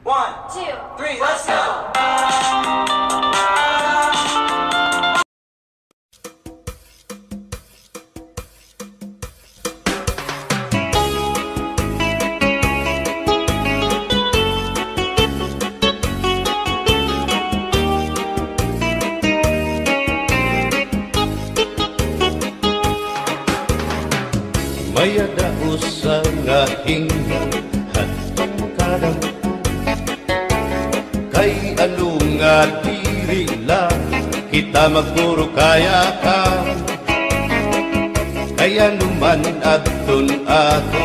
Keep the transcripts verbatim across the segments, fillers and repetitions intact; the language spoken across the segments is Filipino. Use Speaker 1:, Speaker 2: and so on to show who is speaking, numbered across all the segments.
Speaker 1: One, two, three, let's go!
Speaker 2: Maya daos sa ngahing hatong kadang kay alunga diri lang kita magpuro kaya ka kaya numan adton ato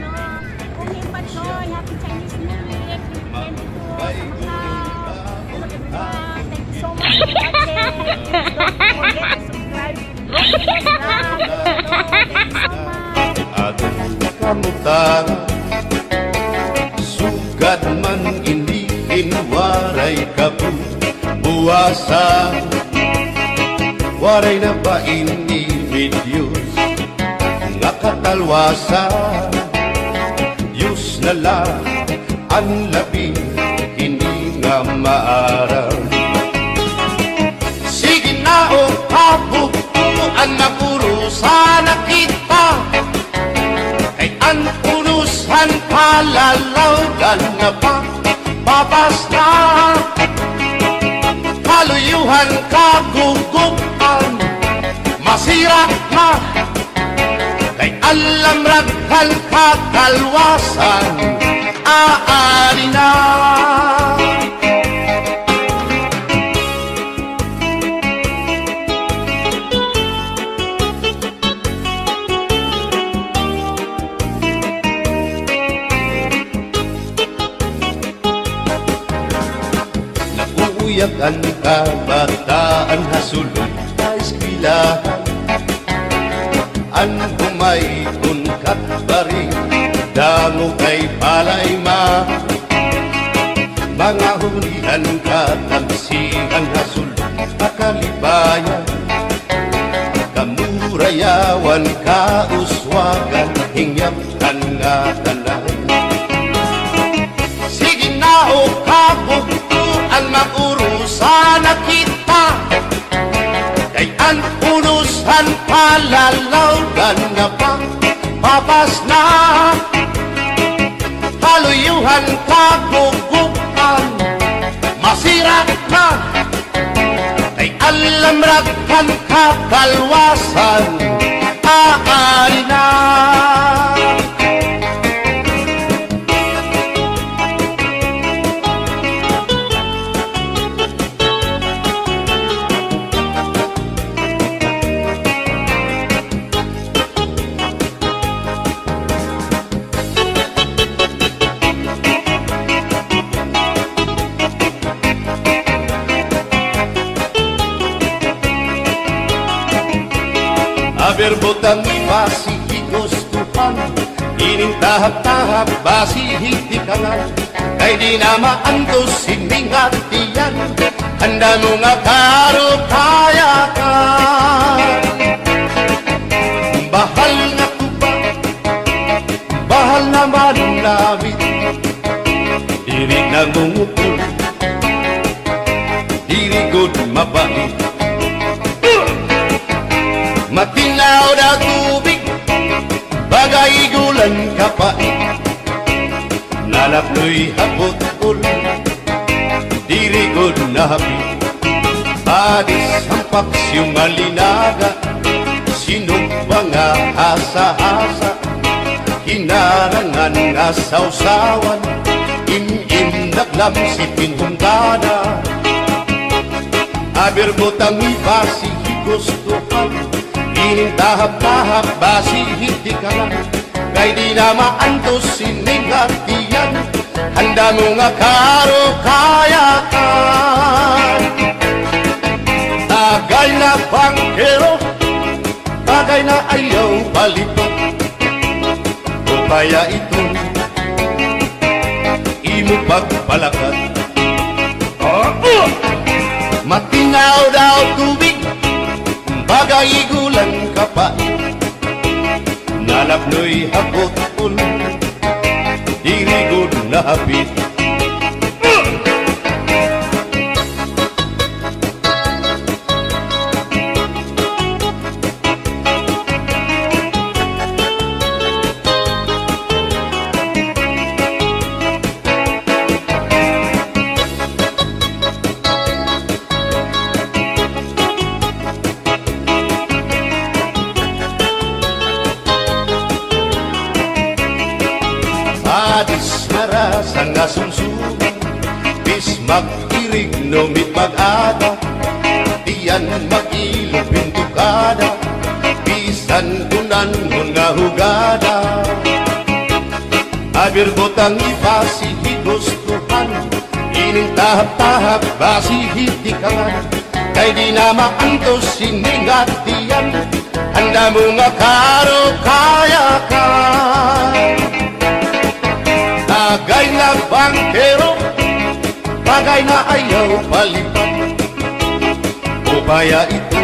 Speaker 2: kamutang sugad man iniin waray kabu buwasa waray na ba ini videos nga katalwasa yus na lang ang labing hindi nga maaraw sige na o kabukuan na puro sana kita ang unusan palalawgan na pa papasta kaluyuhan kagugupan masira na kay alam raghal kakalwasan aari na ang kabataan hasulod sa eskwelahan ang bumaygon katbari damo kay palay ma mga hulihan katamsihan hasulod kakalibayan kamurayawan kauswagan hingyapkan nga tanan sige na o kabugtuan maurusan na kita kay ang unusan palalawgan na pa papas na haluyuhan kagugupan masira na kay alam raghal kakalwasan aari na berbotang basi gustuhan ining tahap-tahap basi hitikangan kay di na maantos sining hatiyan handa mo nga karo kaya ka bahal na tuba bahal na manunawit diri nangungupul diri good mabait matinaw na tubig, bagay gulan kapait nalapnoy hapot-ul, dirigod na hapit padis ang paksyong malinaga sinong mga asa-asa hinarangan nga sausawan im-im naglamsipin hungkada aberbotang ibasi gustuhan ining tahap-tahap basi hindi ka lang kay di na maantos sining hatiyan handa mo nga karo kaya ka tagal na bangkero bagay na ayaw palipot o kaya ito imo pagpalakat oh, uh! matinaw daw tubig bagay gulang kapait nalapnoy hapot-ul dirigod na hapit oras ang nasumsuman, bis mag-irig no mit mag-ada, tiyan mag-ilog pintukada, bisan kunan hun nga hugada. Abir botang ipasi higustuhan, ining tahap-tahap basi hitikangan, kay di na maantos siningatiyan, handa mo nga karo kaya ka. Agay na bangkero, bagay na ayaw palipan, upaya ito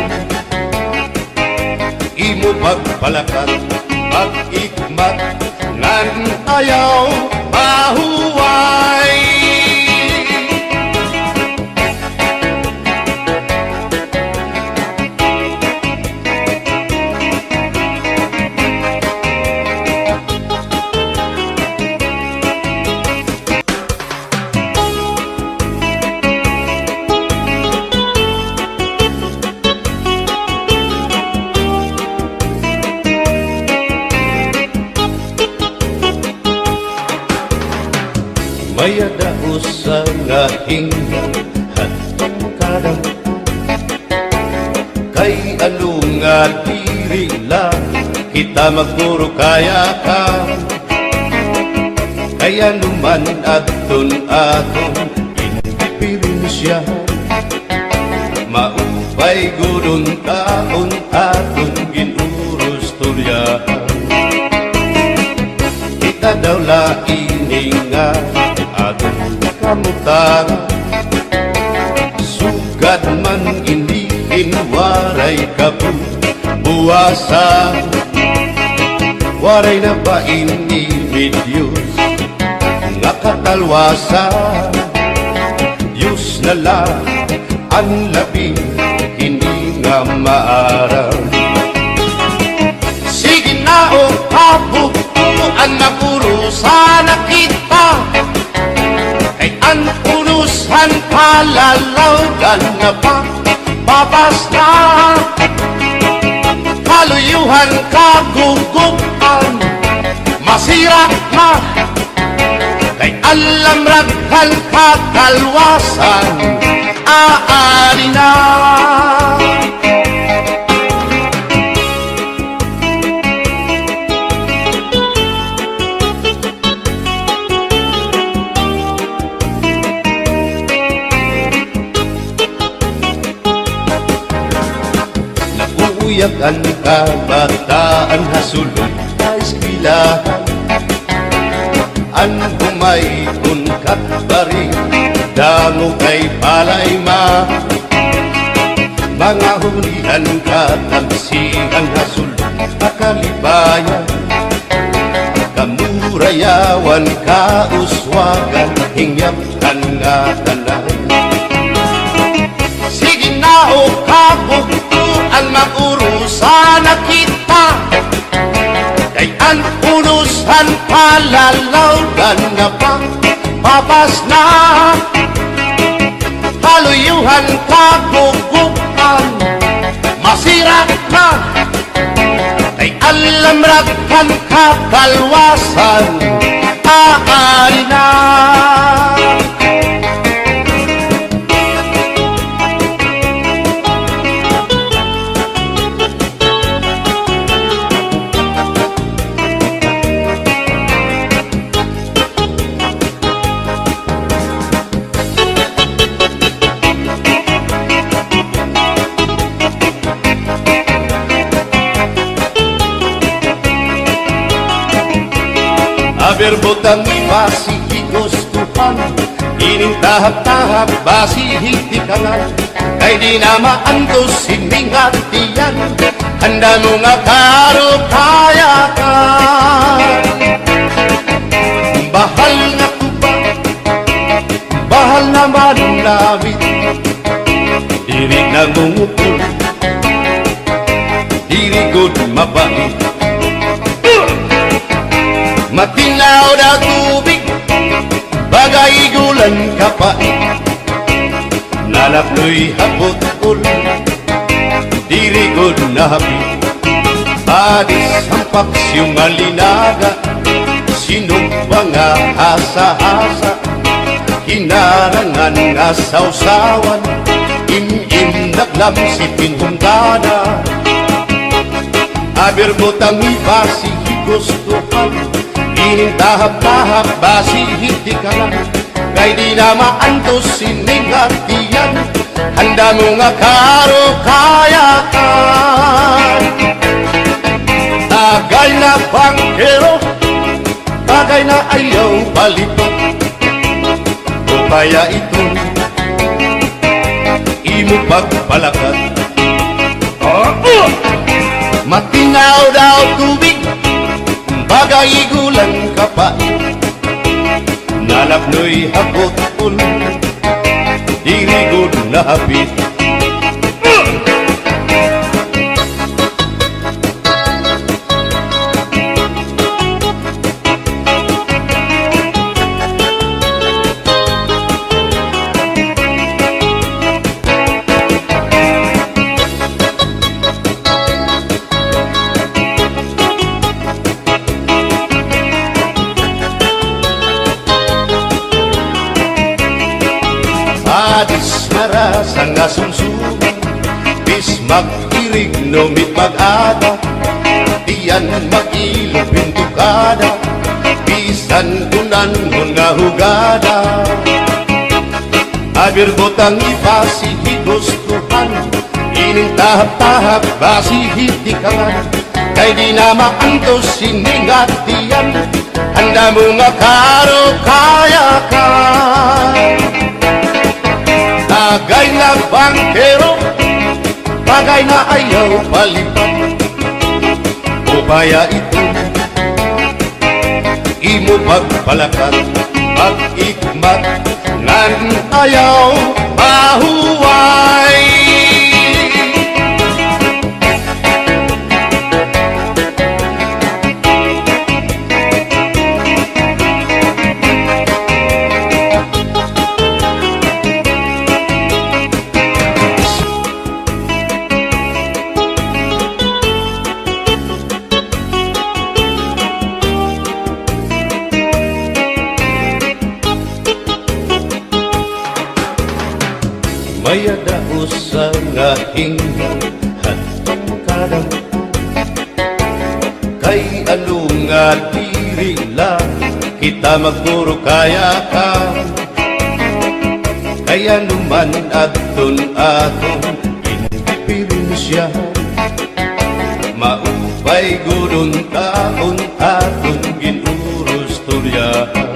Speaker 2: imo pagpalakat, pag-ikmat ngan ayaw mahuway. Maya daos sa nga hingang hatong kadang, kay ano nga diri lang kita magpuro kaya ka. Kaya numan aton aton indipirinsya, maupay gudon taon aton ginurus tulyahan. Kita daw laining nga aton kamutang, sugad man iniin waray kabuwasan, waray na ba ini Diyos nga katalwasan. Diyos na lang ang labing hindi nga maaraw. Sige na o kabubuan na purusan na kita, kay ang punusan palalawgan na pa babas na, kaluyuhan kagugupan masira na, kay alam raghan kakalwasan aari na. Uyak ang kabataan hasulod sa eskwelahan, ang humay unkat bari damo kay palay ma, mga hunihan katamsihan hasulod akalibayan, kamurayawan kauswagan hingyap kan nga tanay. Sige na o kabugtuan magurusan na kita, kay ang unusan palalawgan na pa babas na, kaluyuhan kagugupan masira na, kay alam raghan kakalwasan aari na. Aber botang basi higustuhan, ining tahap-tahap basi hitikangan, kay di na maantos siningatiyan, handa mo nga karo kaya ka. Bahal na kuba, bahal naman namin, diri na ngumukul, diri good mabait, matinaw na tubig, bagay gulan kapait, nalapnoy hapot-ul, dirigod na habi, adis ang paksiyong alinaga, sinugba mga asa-asa, kinarangan nga sausawan, im-im naglam si pinhungkana. Aber butang ibasi gustuhan, inintahap-tahap basi hindi ka lang, kay di na maantos siningatiyan, handa mo nga karo kayakan. Tagay na bangkero, tagay na ayaw balipat, o kaya ito imo pagpalakat. Oh, uh! Matinaw daw tubig, bagay gulang kapait, nalapnoy hapot un, dirigod na hapit. Adis marasa nga sumsuman, bis mag-irig no mit mag-ada, diyan mag-ilog pintukada, bisan kunan mo nga hugada. Aber botang ibasi higustuhan, inintahap-tahap basi hindi ka nga, kay di na maantos siningatiyan, handa mo nga karo kayakan. Tagay na bangkero, tagay na ayaw palipat, o kaya ito imo pagpalakat, pag-ikmat ngan ayaw mahuway. Maya daos sa nga hinggan hatong kadang, kay ano nga diri lang kita magpuro kaya ka, kaya naman aton atong indipirensya, maupay gudon taon aton ginurus turyahan.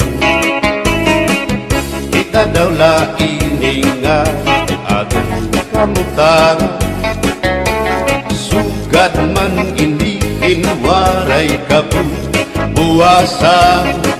Speaker 2: Kita daw laing nga atong kamutang, sugad man iniin waray kabu buwasan.